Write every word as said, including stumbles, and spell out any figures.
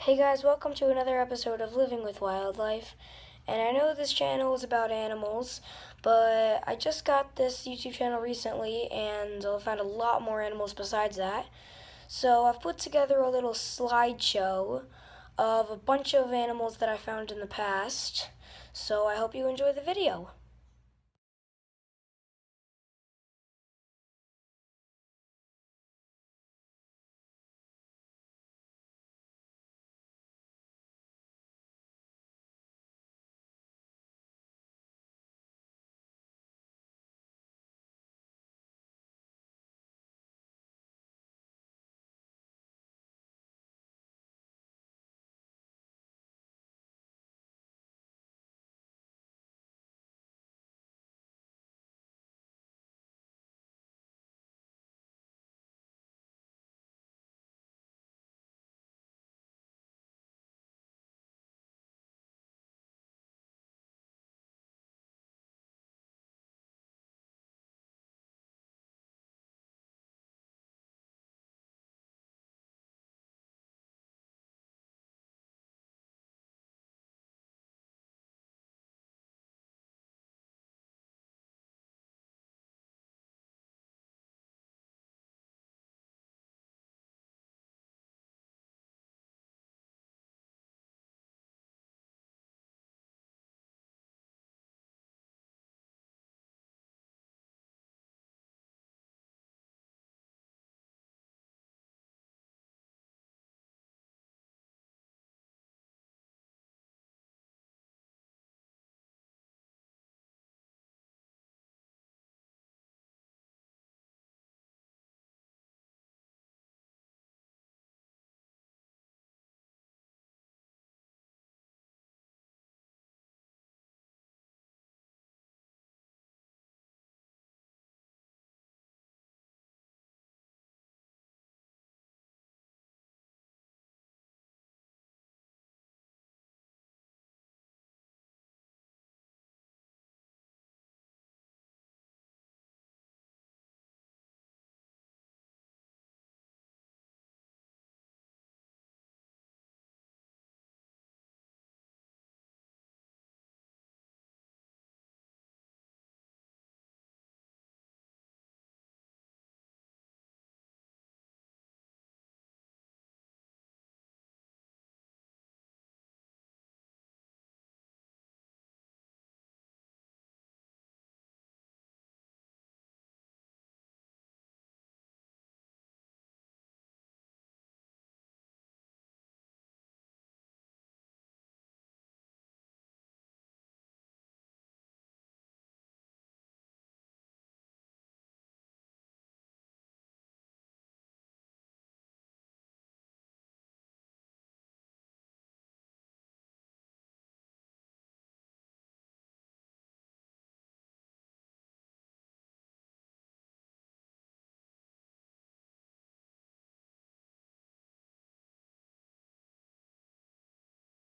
Hey guys, welcome to another episode of Living with Wildlife. And I know this channel is about animals, but I just got this YouTube channel recently and I found a lot more animals besides that. So I've put together a little slideshow of a bunch of animals that I found in the past. So I hope you enjoy the video.